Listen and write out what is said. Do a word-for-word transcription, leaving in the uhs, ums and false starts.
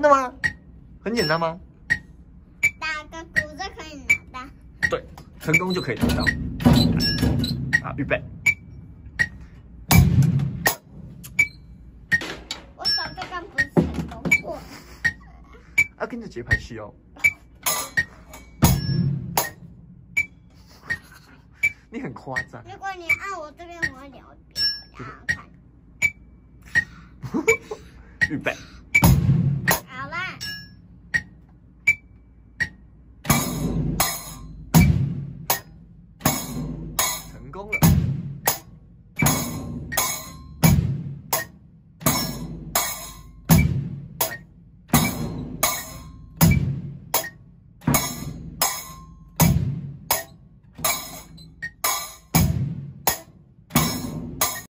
真的吗？很简单吗？ 打个鼓就可以拿到。 对，成功就可以拿到。好，预备。 我手这个不是成功过。 要跟着节拍器哦。你很夸张。 如果你按我这边，我会留一边，我要看。 预备。